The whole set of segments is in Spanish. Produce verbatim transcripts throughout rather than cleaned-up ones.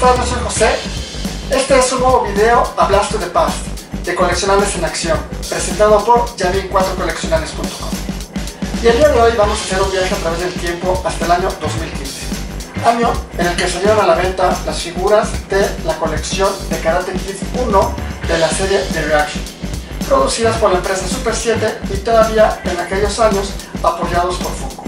estás? Yo soy José. Este es un nuevo video a Blast to the Past de coleccionables en acción, presentado por Yamin cuatro coleccionables punto com. Y el día de hoy vamos a hacer un viaje a través del tiempo hasta el año dos mil quince, año en el que salieron a la venta las figuras de la colección de Karate Kid uno de la serie de Reaction, producidas por la empresa Super siete y todavía en aquellos años apoyados por Funko.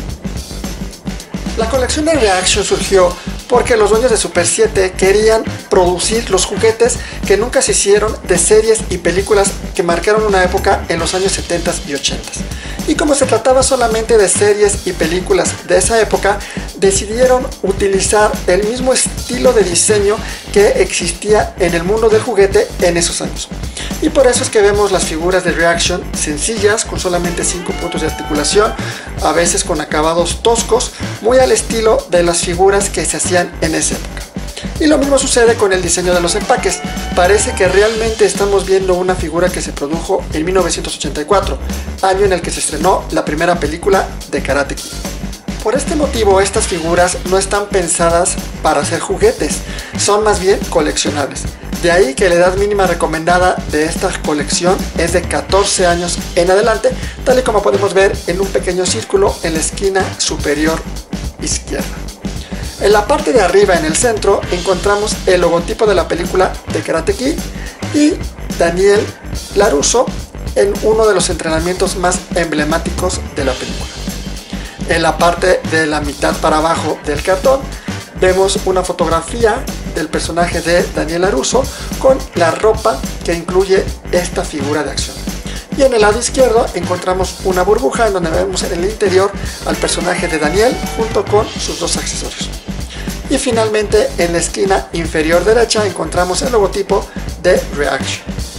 La colección de Reaction surgió porque los dueños de Super siete querían producir los juguetes que nunca se hicieron de series y películas que marcaron una época en los años setenta y ochenta. Y como se trataba solamente de series y películas de esa época, decidieron utilizar el mismo estilo de diseño que existía en el mundo del juguete en esos años. Y por eso es que vemos las figuras de Reaction sencillas, con solamente cinco puntos de articulación, a veces con acabados toscos, muy al estilo de las figuras que se hacían en esa época. Y lo mismo sucede con el diseño de los empaques. Parece que realmente estamos viendo una figura que se produjo en mil novecientos ochenta y cuatro, año en el que se estrenó la primera película de Karate Kid. Por este motivo, estas figuras no están pensadas para hacer juguetes, son más bien coleccionables. De ahí que la edad mínima recomendada de esta colección es de catorce años en adelante, tal y como podemos ver en un pequeño círculo en la esquina superior izquierda. En la parte de arriba, en el centro, encontramos el logotipo de la película de Karate Kid y Daniel LaRusso en uno de los entrenamientos más emblemáticos de la película. En la parte de la mitad para abajo del cartón vemos una fotografía del personaje de Daniel LaRusso con la ropa que incluye esta figura de acción. Y en el lado izquierdo encontramos una burbuja en donde vemos en el interior al personaje de Daniel junto con sus dos accesorios. Y finalmente en la esquina inferior derecha encontramos el logotipo de Reaction.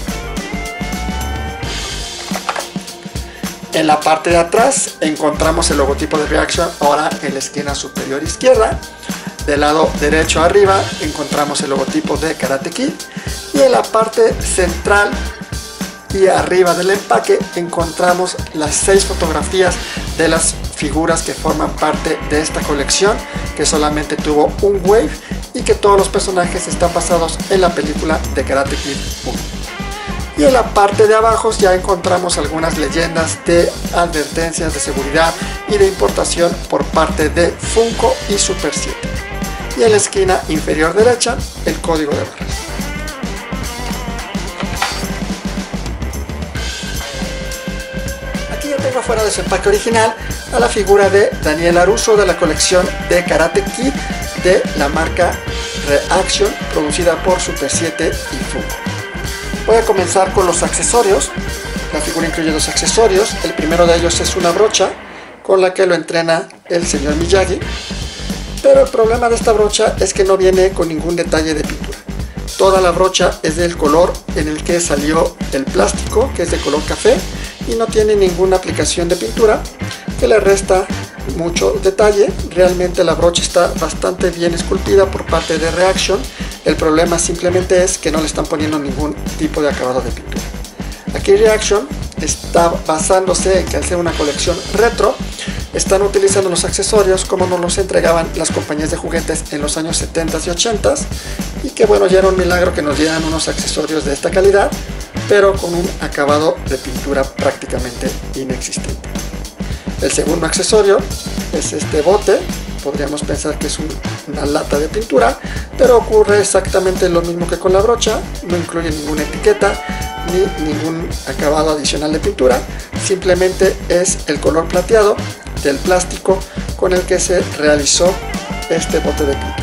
En la parte de atrás encontramos el logotipo de Reaction ahora en la esquina superior izquierda. Del lado derecho arriba encontramos el logotipo de Karate Kid y en la parte central y arriba del empaque encontramos las seis fotografías de las figuras que forman parte de esta colección, que solamente tuvo un wave y que todos los personajes están basados en la película de Karate Kid uno. Y en la parte de abajo ya encontramos algunas leyendas de advertencias de seguridad y de importación por parte de Funko y Super siete. Y en la esquina inferior derecha el código de barras. Aquí ya tengo fuera de su empaque original a la figura de Daniel LaRusso de la colección de Karate Kid de la marca Reaction, producida por Super siete y Funko. Voy a comenzar con los accesorios. La figura incluye dos accesorios. El primero de ellos es una brocha con la que lo entrena el señor Miyagi. Pero el problema de esta brocha es que no viene con ningún detalle de pintura. Toda la brocha es del color en el que salió el plástico, que es de color café, y no tiene ninguna aplicación de pintura que le resta mucho detalle. Realmente la brocha está bastante bien esculpida por parte de Reaction. El problema simplemente es que no le están poniendo ningún tipo de acabado de pintura. Aquí Reaction está basándose en que al ser una colección retro, están utilizando los accesorios como nos los entregaban las compañías de juguetes en los años setenta y ochenta, y que bueno, ya era un milagro que nos dieran unos accesorios de esta calidad, pero con un acabado de pintura prácticamente inexistente. El segundo accesorio es este bote. Podríamos pensar que es un, una lata de pintura, pero ocurre exactamente lo mismo que con la brocha. No incluye ninguna etiqueta ni ningún acabado adicional de pintura, simplemente es el color plateado del plástico con el que se realizó este bote de pintura.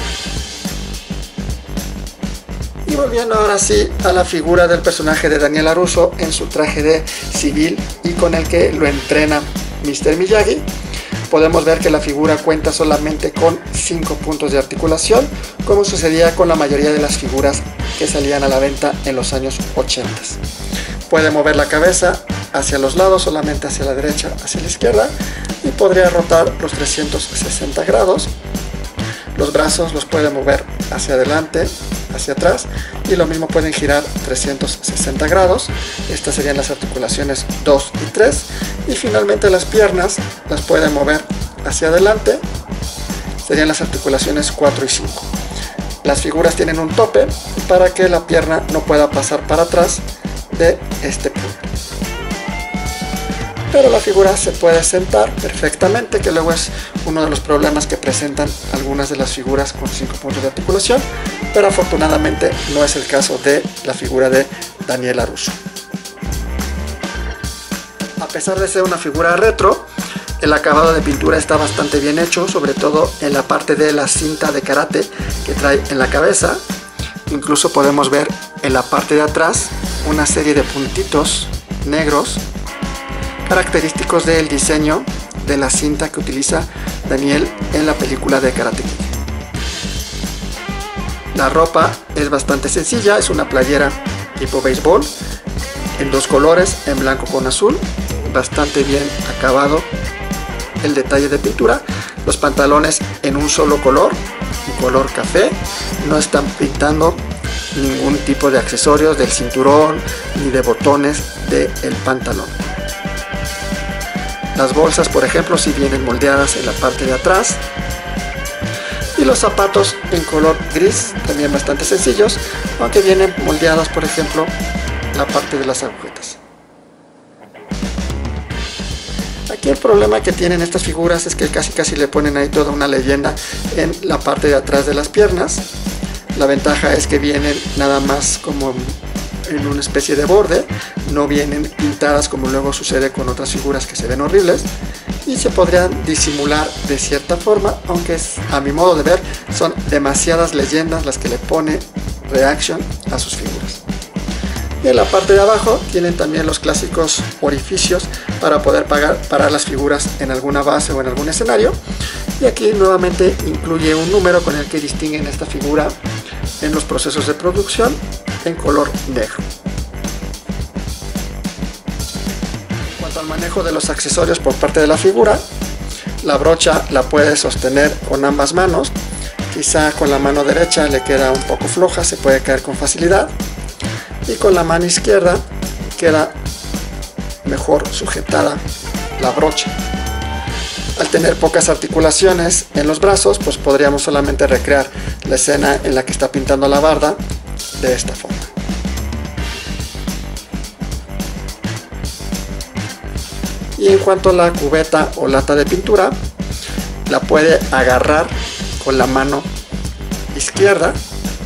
Y volviendo ahora sí a la figura del personaje de Daniel LaRusso en su traje de civil y con el que lo entrena mister Miyagi, podemos ver que la figura cuenta solamente con cinco puntos de articulación, como sucedía con la mayoría de las figuras que salían a la venta en los años ochenta. Puede mover la cabeza hacia los lados, solamente hacia la derecha, hacia la izquierda, y podría rotar los trescientos sesenta grados. Los brazos los puede mover hacia adelante, hacia atrás, y lo mismo pueden girar trescientos sesenta grados. Estas serían las articulaciones dos y tres, y finalmente las piernas las pueden mover hacia adelante, serían las articulaciones cuatro y cinco. las figuras tienen un tope para que la pierna no pueda pasar para atrás de este punto. Pero la figura se puede sentar perfectamente, que luego es uno de los problemas que presentan algunas de las figuras con cinco puntos de articulación, pero afortunadamente no es el caso de la figura de Daniela Russo. A pesar de ser una figura retro, el acabado de pintura está bastante bien hecho, sobre todo en la parte de la cinta de karate que trae en la cabeza. Incluso podemos ver en la parte de atrás una serie de puntitos negros característicos del diseño de la cinta que utiliza Daniel en la película de Karate Kid. La ropa es bastante sencilla, es una playera tipo béisbol en dos colores, en blanco con azul, bastante bien acabado el detalle de pintura. Los pantalones en un solo color, un color café, no están pintando ningún tipo de accesorios del cinturón ni de botones del pantalón. Las bolsas, por ejemplo, sí vienen moldeadas en la parte de atrás. Y los zapatos en color gris, también bastante sencillos, aunque vienen moldeados, por ejemplo, la parte de las agujetas. Aquí el problema que tienen estas figuras es que casi casi le ponen ahí toda una leyenda en la parte de atrás de las piernas. La ventaja es que vienen nada más como en una especie de borde, no vienen pintadas como luego sucede con otras figuras que se ven horribles, y se podrían disimular de cierta forma, aunque es, a mi modo de ver son demasiadas leyendas las que le pone Reaction a sus figuras. Y en la parte de abajo tienen también los clásicos orificios para poder pagar, parar las figuras en alguna base o en algún escenario, y aquí nuevamente incluye un número con el que distinguen esta figura en los procesos de producción en color negro. En cuanto al manejo de los accesorios por parte de la figura, la brocha la puede sostener con ambas manos, quizá con la mano derecha le queda un poco floja, se puede caer con facilidad, y con la mano izquierda queda mejor sujetada la brocha. Al tener pocas articulaciones en los brazos, pues podríamos solamente recrear la escena en la que está pintando la barda de esta forma. Y en cuanto a la cubeta o lata de pintura, la puede agarrar con la mano izquierda,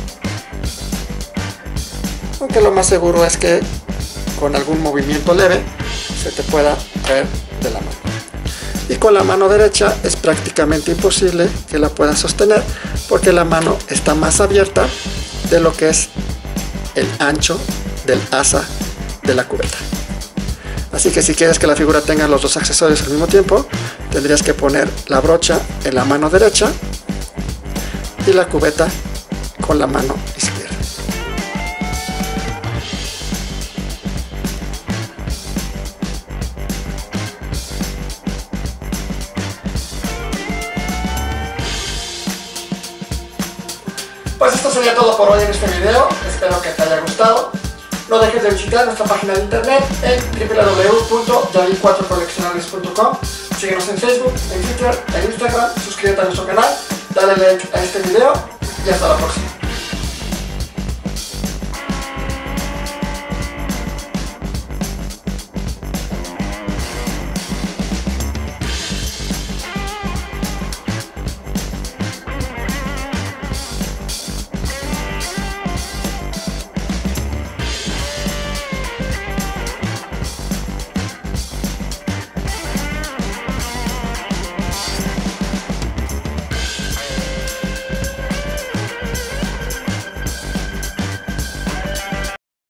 aunque lo más seguro es que con algún movimiento leve se te pueda caer de la mano. Y con la mano derecha es prácticamente imposible que la puedas sostener, porque la mano está más abierta de lo que es el ancho del asa de la cubeta. Así que si quieres que la figura tenga los dos accesorios al mismo tiempo, tendrías que poner la brocha en la mano derecha y la cubeta con la mano izquierda. Pues esto sería todo por hoy en este video, espero que te haya gustado. No dejes de visitar nuestra página de internet en w w w punto yavin cuatro coleccionables punto com. Síguenos en Facebook, en Twitter, en Instagram, suscríbete a nuestro canal, dale like a este video y hasta la próxima.